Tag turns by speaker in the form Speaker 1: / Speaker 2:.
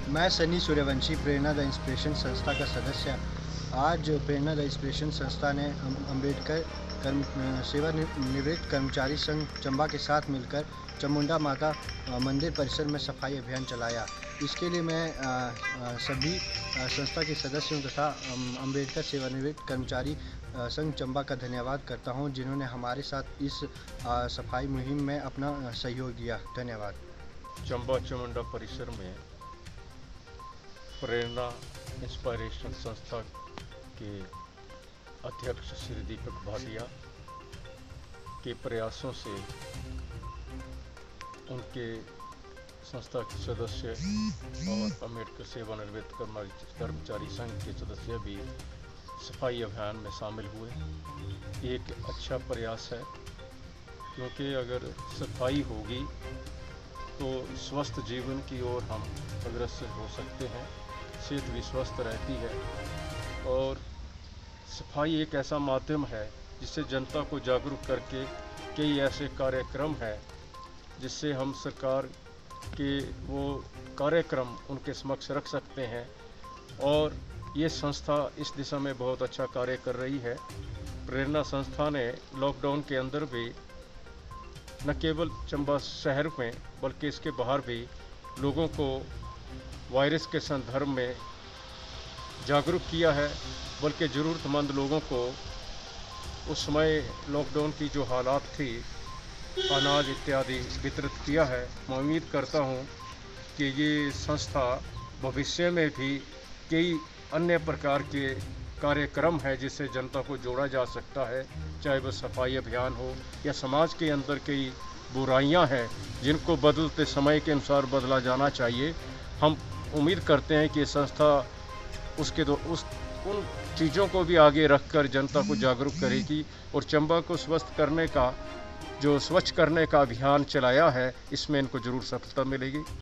Speaker 1: मैं Sunny Suryavanshi Prerna the inspiration संस्था का सदस्य। आज प्रेरणा द इंस्पिरेशन संस्था ने अम्बेडकर सेवानिवृत्त कर्मचारी संघ चंबा के साथ मिलकर चामुंडा माता मंदिर परिसर में सफाई अभियान चलाया। इसके लिए मैं सभी संस्था के सदस्यों तथा अम्बेडकर सेवानिवृत्त कर्मचारी संघ चंबा का धन्यवाद करता हूं, जिन्होंने हमारे साथ इस सफाई मुहिम में अपना सहयोग दिया। धन्यवाद।
Speaker 2: चंबा चामुंडा परिसर में प्रेरणा इंस्पिरेशन संस्था के अध्यक्ष श्री दीपक भाटिया के प्रयासों से उनके संस्था के सदस्य और अम्बेडकर सेवानिवृत्त कर्मचारी संघ के सदस्य भी सफाई अभियान में शामिल हुए। एक अच्छा प्रयास है, क्योंकि अगर सफाई होगी तो स्वस्थ जीवन की ओर हम अग्रसर हो सकते हैं, सेहत भी स्वस्थ रहती है। और सफाई एक ऐसा माध्यम है जिससे जनता को जागरूक करके कई ऐसे कार्यक्रम हैं जिससे हम सरकार के वो कार्यक्रम उनके समक्ष रख सकते हैं। और ये संस्था इस दिशा में बहुत अच्छा कार्य कर रही है। प्रेरणा संस्था ने लॉकडाउन के अंदर भी न केवल चंबा शहर में बल्कि इसके बाहर भी लोगों को वायरस के संदर्भ में जागरूक किया है, बल्कि ज़रूरतमंद लोगों को उस समय लॉकडाउन की जो हालात थी अनाज इत्यादि वितरित किया है। मैं उम्मीद करता हूं कि ये संस्था भविष्य में भी कई अन्य प्रकार के कार्यक्रम है जिससे जनता को जोड़ा जा सकता है, चाहे वह सफाई अभियान हो या समाज के अंदर कई बुराइयां हैं जिनको बदलते समय के अनुसार बदला जाना चाहिए। हम उम्मीद करते हैं कि ये संस्था उन चीज़ों को भी आगे रखकर जनता को जागरूक करेगी और चंबा को स्वच्छ करने का अभियान चलाया है, इसमें इनको ज़रूर सफलता मिलेगी।